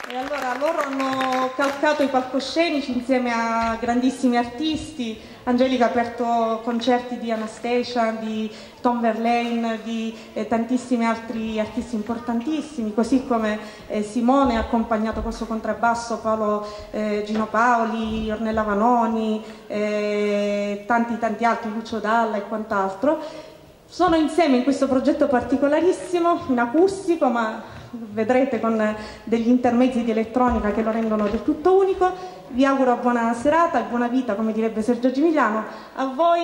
E allora loro hanno calcato i palcoscenici insieme a grandissimi artisti. Angelica ha aperto concerti di Anastasia, di Tom Verlaine, di tantissimi altri artisti importantissimi, così come Simone ha accompagnato col suo contrabbasso Paolo Gino Paoli, Ornella Vanoni, tanti altri, Lucio Dalla e quant'altro. Sono insieme in questo progetto particolarissimo, in acustico, ma vedrete con degli intermezzi di elettronica che lo rendono del tutto unico. Vi auguro buona serata e buona vita, come direbbe Sergio Gimigliano. A voi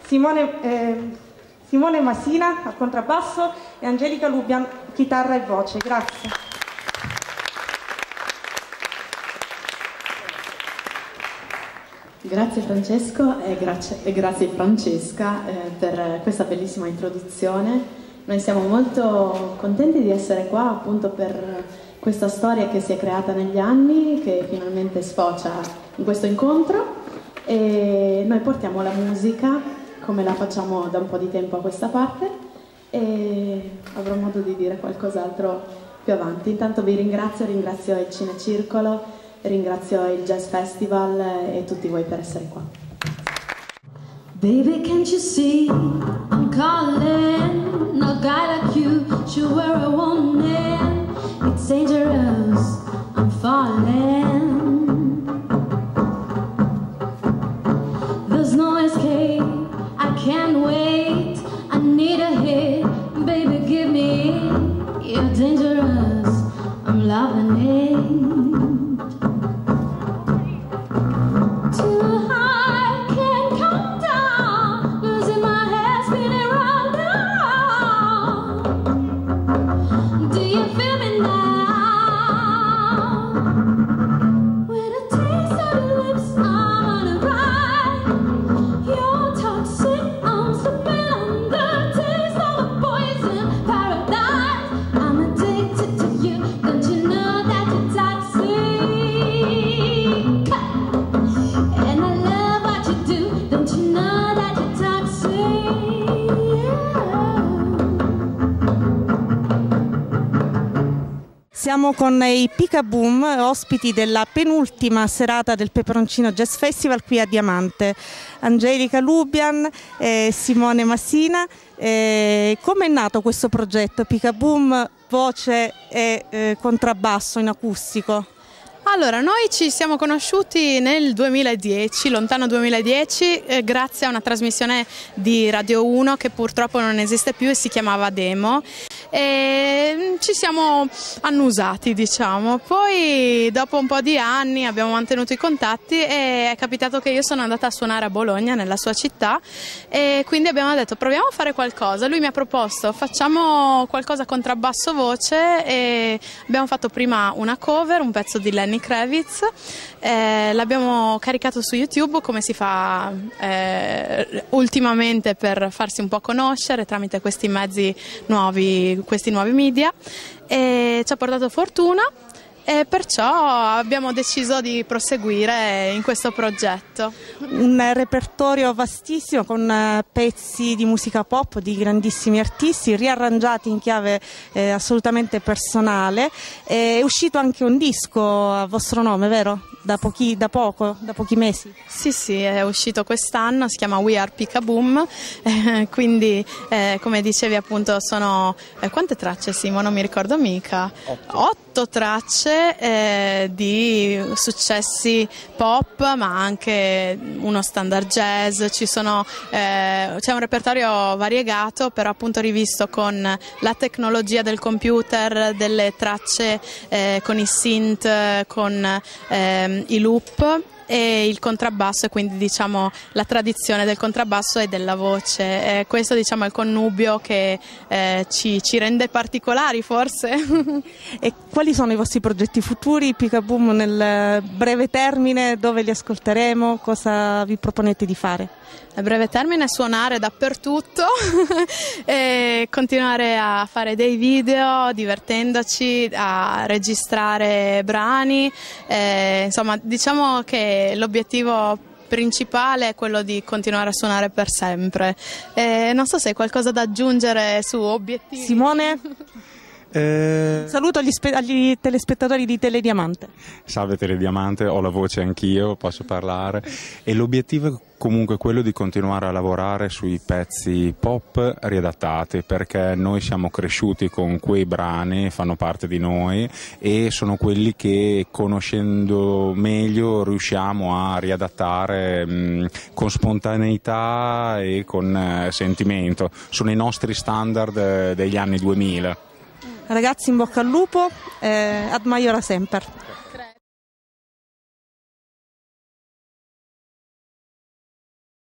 Simone Masina al contrabbasso e Angelica Lubian chitarra e voce. Grazie. Grazie Francesco e grazie Francesca per questa bellissima introduzione. Noi siamo molto contenti di essere qua appunto per questa storia che si è creata negli anni, che finalmente sfocia in questo incontro, e noi portiamo la musica come la facciamo da un po' di tempo a questa parte e avrò modo di dire qualcos'altro più avanti. Intanto vi ringrazio il Cinecircolo, ringrazio il Jazz Festival e tutti voi per essere qua. Baby, can't you see I'm calling? No guy like you should wear a woman. It's dangerous, I'm falling. There's no escape, I can't wait. I need a hit, baby, give me. You're dangerous, I'm loving it. Too high, can't come down. Losing my head, spinning round and round. Do you feel me now? With a taste of your lips, I'm on a ride. You're toxic, I'm slipping under. Taste of a poison paradise. I'm addicted to you. Don't you know that you're toxic? And I love what you do. Don't you know that you're toxic? Siamo con i Peekaboom, ospiti della penultima serata del Peperoncino Jazz Festival qui a Diamante. Angelica Lubian, Simone Masina. Come è nato questo progetto Peekaboom, voce e contrabbasso in acustico? Allora, noi ci siamo conosciuti nel 2010, lontano 2010, grazie a una trasmissione di Radio 1 che purtroppo non esiste più e si chiamava Demo. E ci siamo annusati, diciamo. Poi dopo un po' di anni abbiamo mantenuto i contatti e è capitato che io sono andata a suonare a Bologna, nella sua città, e quindi abbiamo detto proviamo a fare qualcosa. Lui mi ha proposto facciamo qualcosa contrabbasso voce e abbiamo fatto prima una cover, un pezzo di Lenny Kravitz, l'abbiamo caricato su YouTube come si fa ultimamente per farsi un po' conoscere tramite questi mezzi nuovi, questi nuovi media, e ci ha portato fortuna e perciò abbiamo deciso di proseguire in questo progetto. Un repertorio vastissimo con pezzi di musica pop di grandissimi artisti riarrangiati in chiave assolutamente personale. È uscito anche un disco a vostro nome, vero? Da pochi mesi? Sì, è uscito quest'anno, si chiama We Are Peekaboom, quindi come dicevi appunto sono quante tracce, Simo? Non mi ricordo mica. 8 tracce di successi pop ma anche uno standard jazz, c'è un repertorio variegato però appunto rivisto con la tecnologia del computer, delle tracce con i synth, con i loop e il contrabbasso, e quindi diciamo la tradizione del contrabbasso e della voce. Questo diciamo è il connubio che ci rende particolari forse. E quali sono i vostri progetti futuri, Peekaboom, nel breve termine? Dove li ascolteremo? Cosa vi proponete di fare? A breve termine suonare dappertutto e continuare a fare dei video divertendoci, a registrare brani, insomma diciamo che l'obiettivo principale è quello di continuare a suonare per sempre. Non so se hai qualcosa da aggiungere su obiettivi. Simone? Saluto agli telespettatori di Telediamante. Salve Telediamante, ho la voce anch'io, posso parlare, e l'obiettivo è comunque quello di continuare a lavorare sui pezzi pop riadattati, perché noi siamo cresciuti con quei brani, fanno parte di noi e sono quelli che, conoscendo meglio, riusciamo a riadattare con spontaneità e con sentimento. Sono i nostri standard degli anni 2000. Ragazzi, in bocca al lupo, ad Maiora Semper.